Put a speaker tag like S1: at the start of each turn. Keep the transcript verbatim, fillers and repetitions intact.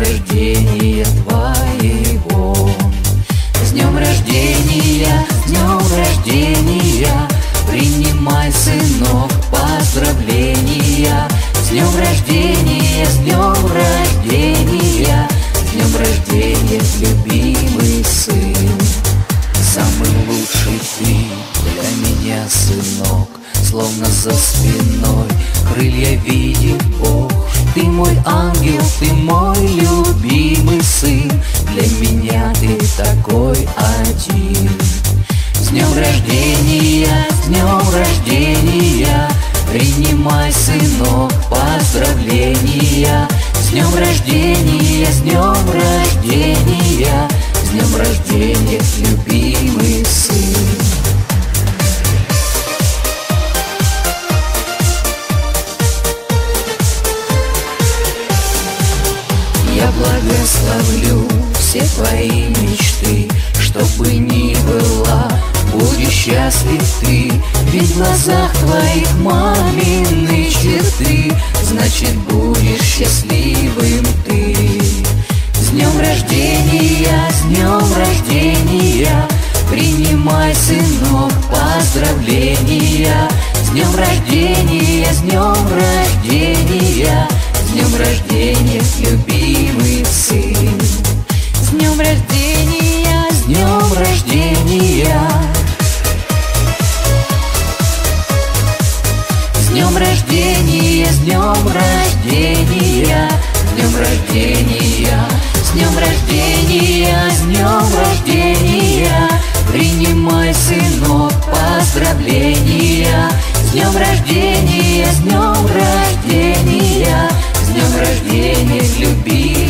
S1: рождения твоего. С днем рождения, с днем рождения, принимай, сынок, поздравления. С днем рождения, с днем рождения, с днем рождения, любимый сын. Самый лучший ты для меня, сынок, словно за спиной крылья видит Бог. Ты мой ангел, ты мой любимый сын, для меня ты такой один. С днем рождения, с днем рождения, принимай, сынок, поздравления. С днем рождения, с днем рождения, с днем рождения, любимый сын. Я благословлю все твои мечты, чтобы ни была, будешь счастлив ты. Ведь в глазах твоих мамины черты, значит будешь счастливым ты. С днем рождения, с днем рождения, принимай, сынок, поздравления. С днем рождения, с днем рождения, с днем рождения, любимый сын. С днем рождения, с днем рождения, с днем рождения, с днем рождения, с днем рождения, с днем рождения, с днем рождения, принимай, сынок, поздравления. С днем рождения, с днем рождения, с днем рождения, любимый.